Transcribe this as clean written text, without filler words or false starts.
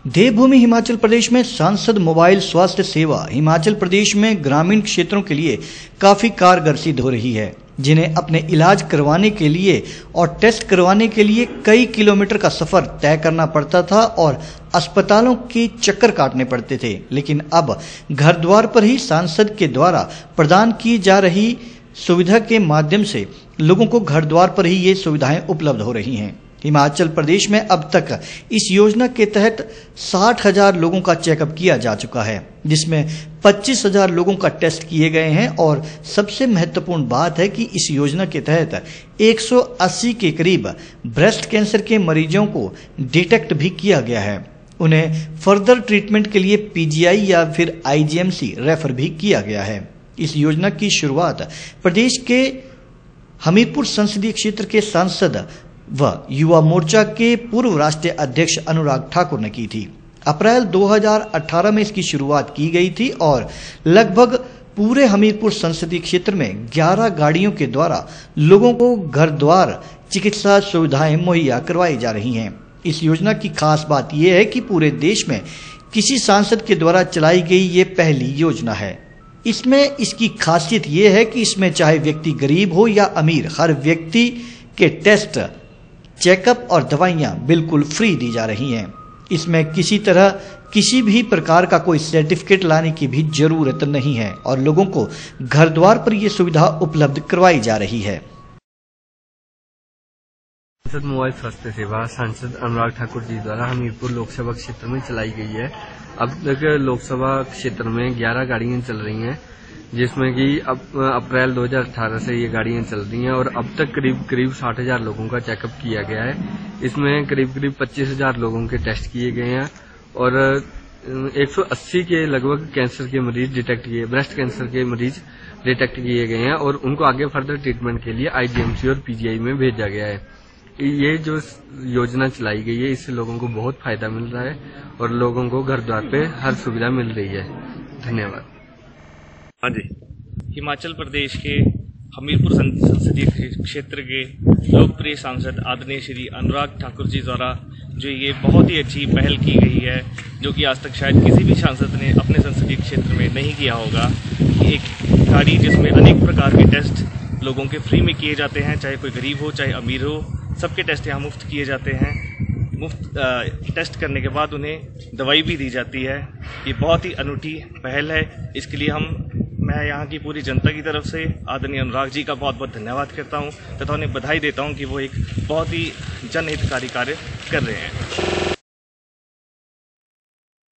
देवभूमि हिमाचल प्रदेश में सांसद मोबाइल स्वास्थ्य सेवा हिमाचल प्रदेश में ग्रामीण क्षेत्रों के लिए काफी कारगर सिद्ध हो रही है, जिन्हें अपने इलाज करवाने के लिए और टेस्ट करवाने के लिए कई किलोमीटर का सफर तय करना पड़ता था और अस्पतालों के चक्कर काटने पड़ते थे। लेकिन अब घर द्वार पर ही सांसद के द्वारा प्रदान की जा रही सुविधा के माध्यम से लोगों को घर द्वार पर ही ये सुविधाएं उपलब्ध हो रही हैं। हिमाचल प्रदेश में अब तक इस योजना के तहत 60,000 लोगों का चेकअप किया जा चुका है, जिसमें 25,000 लोगों का टेस्ट किए गए हैं। और सबसे महत्वपूर्ण बात है कि इस योजना के तहत 180 के करीब ब्रेस्ट कैंसर के मरीजों को डिटेक्ट भी किया गया है। उन्हें फर्दर ट्रीटमेंट के लिए पीजीआई या फिर आईजीएमसी रेफर भी किया गया है। इस योजना की शुरुआत प्रदेश के हमीरपुर संसदीय क्षेत्र के सांसद व युवा मोर्चा के पूर्व राष्ट्रीय अध्यक्ष अनुराग ठाकुर ने की थी। अप्रैल 2018 में इसकी शुरुआत की गई थी और लगभग पूरे हमीरपुर संसदीय क्षेत्र में 11 गाड़ियों के द्वारा लोगों को घर द्वार चिकित्सा सुविधाएं मुहैया करवाई जा रही हैं। इस योजना की खास बात यह है कि पूरे देश में किसी सांसद के द्वारा चलाई गई ये पहली योजना है। इसमें इसकी खासियत यह है कि इसमें चाहे व्यक्ति गरीब हो या अमीर, हर व्यक्ति के टेस्ट, चेकअप और दवाइयां बिल्कुल फ्री दी जा रही हैं। इसमें किसी भी प्रकार का कोई सर्टिफिकेट लाने की भी जरूरत नहीं है और लोगों को घर द्वार पर यह सुविधा उपलब्ध करवाई जा रही है। सांसद मोबाइल स्वास्थ्य सेवा सांसद अनुराग ठाकुर जी द्वारा हमीरपुर लोकसभा क्षेत्र में चलाई गई है। अब तक लोकसभा क्षेत्र में 11 गाड़ियां चल रही हैं, जिसमें कि अब अप्रैल 2018 से ये गाड़ियां चल रही हैं और अब तक करीब 60,000 लोगों का चेकअप किया गया है। इसमें करीब 25,000 लोगों के टेस्ट किए गए हैं और 180 के लगभग कैंसर के मरीज डिटेक्ट किए, ब्रेस्ट कैंसर के मरीज डिटेक्ट किए गए हैं और उनको आगे फर्दर ट्रीटमेंट के लिए आईजीएमसी और पीजीआई में भेजा गया है। ये जो योजना चलाई गई है, इससे लोगों को बहुत फायदा मिल रहा है और लोगों को घर द्वार पे हर सुविधा मिल रही है। धन्यवाद। हाँ जी, हिमाचल प्रदेश के हमीरपुर संसदीय क्षेत्र के लोकप्रिय सांसद आदरणीय श्री अनुराग ठाकुर जी द्वारा जो ये बहुत ही अच्छी पहल की गई है, जो कि आज तक शायद किसी भी सांसद ने अपने संसदीय क्षेत्र में नहीं किया होगा। एक गाड़ी जिसमें अनेक प्रकार के टेस्ट लोगों के फ्री में किए जाते हैं, चाहे कोई गरीब हो चाहे अमीर हो, सबके टेस्ट यहाँ मुफ्त किए जाते हैं। मुफ्त टेस्ट करने के बाद उन्हें दवाई भी दी जाती है। ये बहुत ही अनूठी पहल है। इसके लिए मैं यहाँ की पूरी जनता की तरफ से आदरणीय अनुराग जी का बहुत बहुत धन्यवाद करता हूँ तथा उन्हें बधाई देता हूँ कि वो एक बहुत ही जनहितकारी कार्य कर रहे हैं।